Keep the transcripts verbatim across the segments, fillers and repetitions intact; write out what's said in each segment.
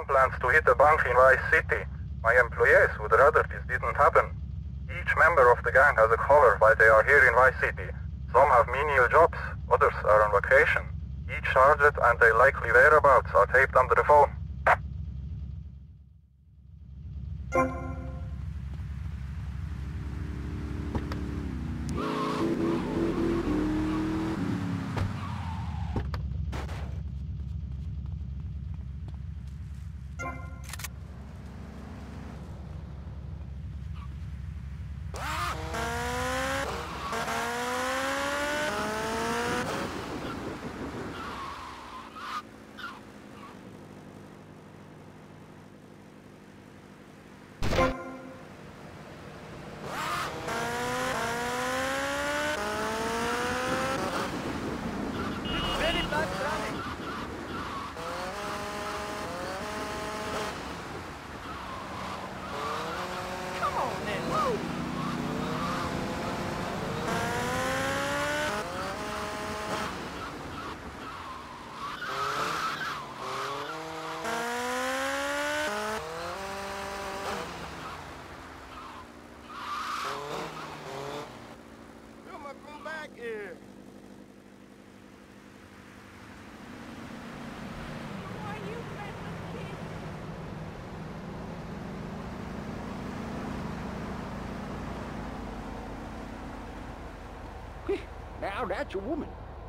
gang plans to hit a bank in Vice City. My employees would rather this didn't happen. Each member of the gang has a collar while they are here in Vice City. Some have menial jobs, others are on vacation. Each target and their likely whereabouts are taped under the phone. Now that's a woman.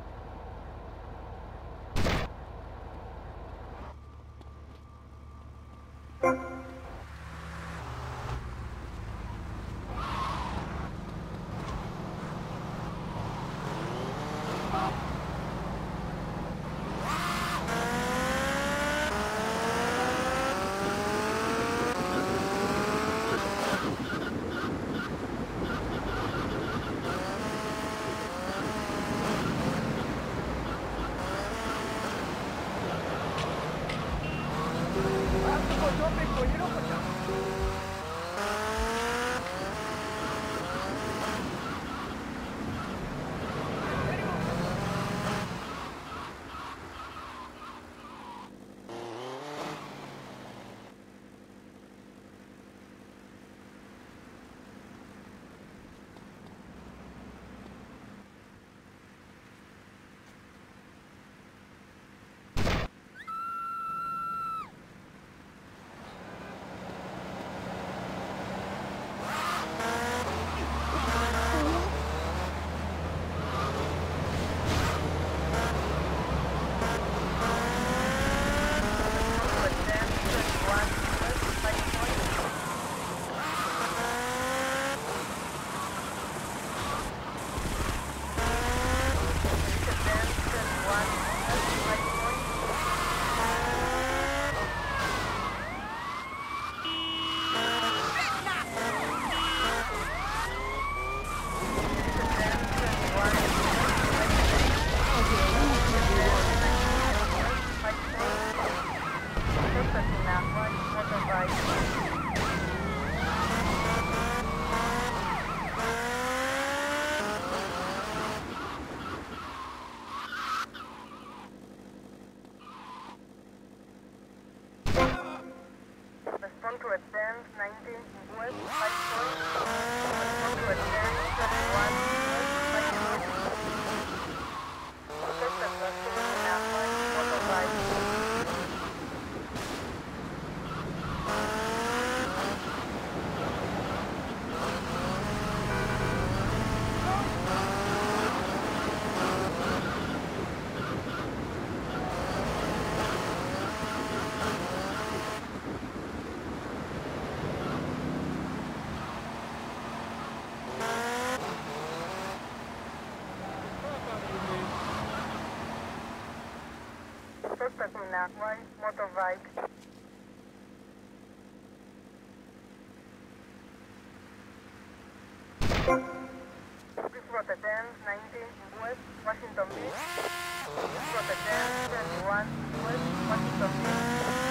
One motorbike. This Rotterdam ninety West Washington Beach. This Rotterdam twenty-one West Washington Beach.